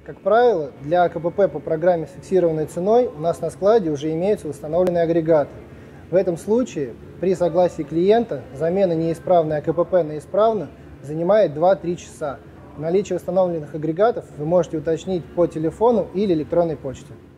Как правило, для КПП по программе с фиксированной ценой у нас на складе уже имеются установленные агрегаты. В этом случае при согласии клиента замена неисправной АКПП на исправную занимает 2-3 часа. Наличие установленных агрегатов вы можете уточнить по телефону или электронной почте.